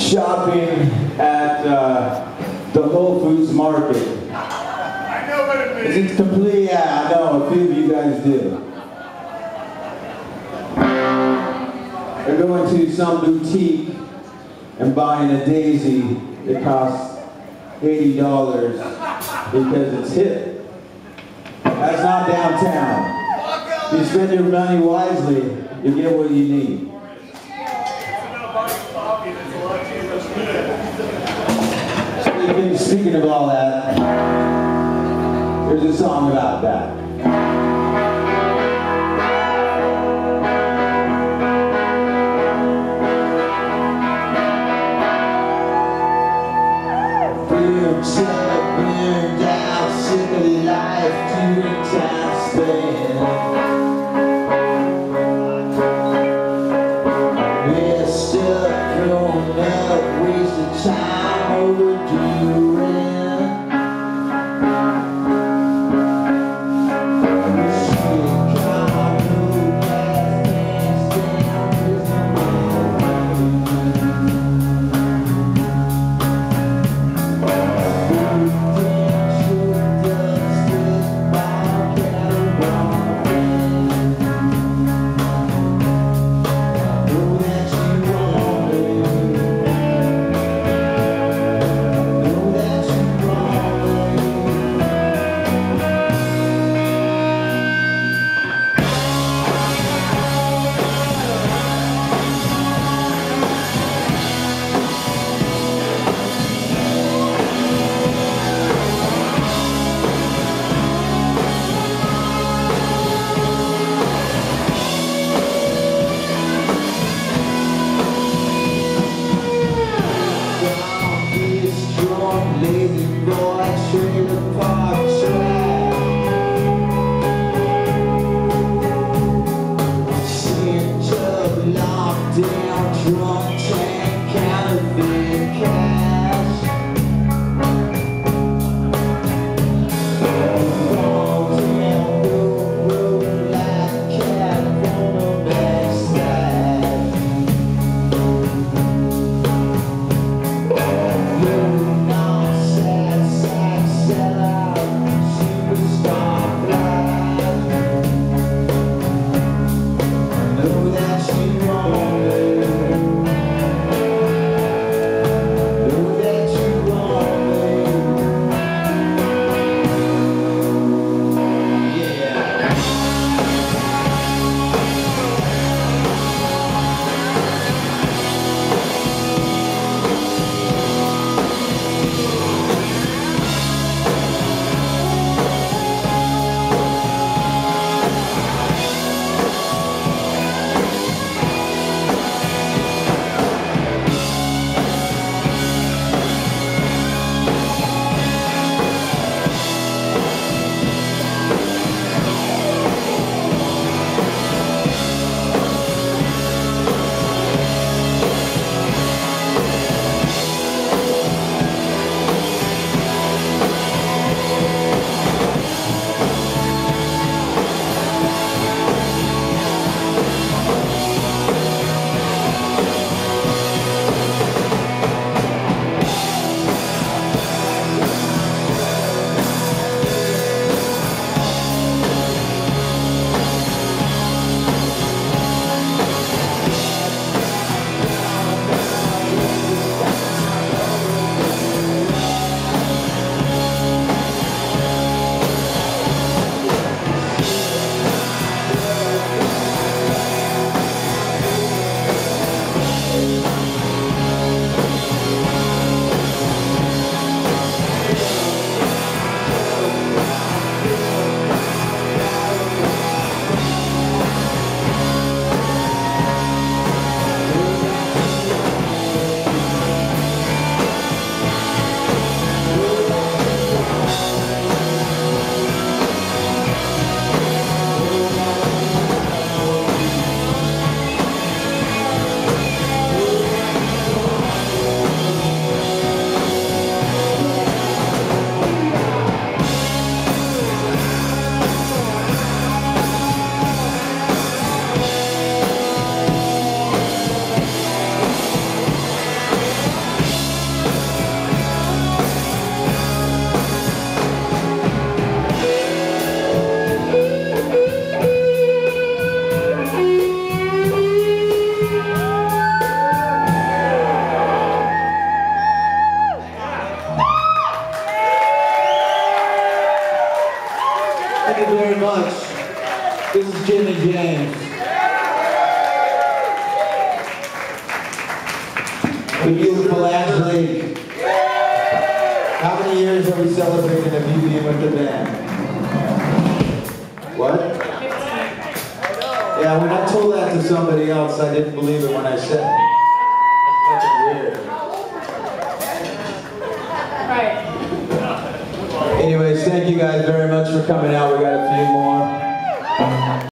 shopping at the Whole Foods market. I know what it means. It's complete, yeah, I know, a few of you guys do. They're going to some boutique and buying a daisy that costs $80 because it's hip. That's not downtown. If you spend your money wisely, you get what you need. Speaking of all that, there's a song about that. Burned out, sick of life, doing time spent. We're stuck, grown up, wasted time, overdue rent. years are we celebrating of you being with the band? What? Yeah, when I told that to somebody else, I didn't believe it when I said it. That's fucking weird. Anyways, thank you guys very much for coming out. We got a few more.